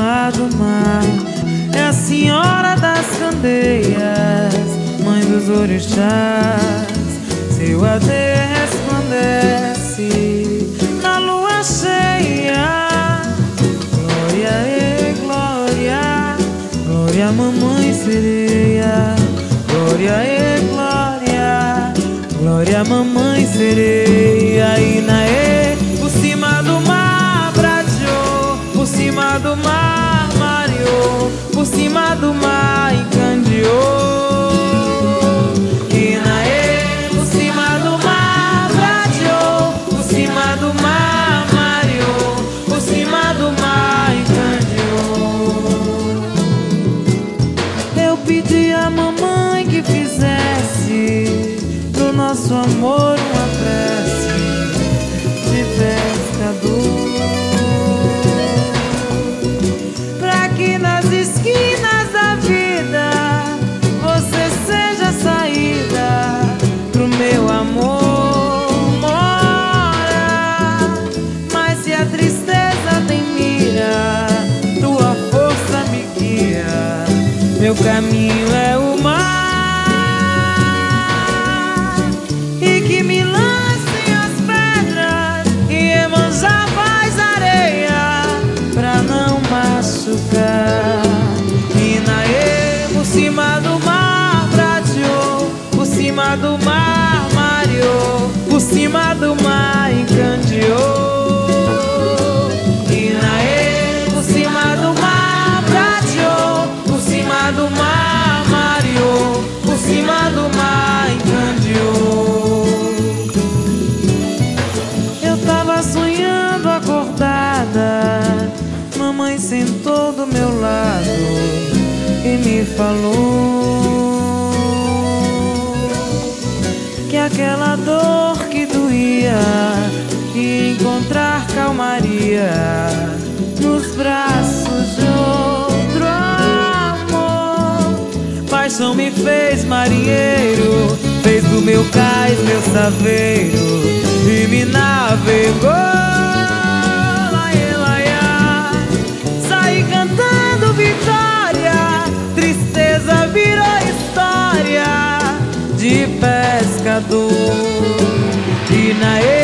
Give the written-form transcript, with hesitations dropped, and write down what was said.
cima do mar. É a senhora das candeias, mãe dos orixás. Seu adeus resplandece na lua cheia. Glória e glória, glória mamãe sereia. Glória e glória, glória mamãe sereia. Inaê, por cima do mar prateou, por cima do mar mareou, por cima do mar encandeou. Inaê, por cima do mar prateou, por cima do mar mareou, por cima do mar encandeou. Eu pedi a mamãe que fizesse do nosso amor uma prece de pescador, pra que nas esquinas da vida você seja a saída pro meu amor mora. Mas se a tristeza tem mira, tua força me guia. Meu caminho é o mar, e que me lancem as pedras e Iemanjá faz areia pra não machucar. Inaê, por cima do mar prateou, por cima do mar mareou, por cima do mar encandeou. Inaê, por cima do mar prateou, por cima do mar mareou, por cima do mar encandeou. Eu tava sonhando acordada, mamãe sentou do meu lado e me falou que aquela dor que doía ia encontrar calmaria nos braços de outro amor. Paixão me fez marinheiro, fez do meu cais meu saveiro e me navegou. Laê, laiá, saí cantando vitória, tristeza virou história de pescador. Inaê,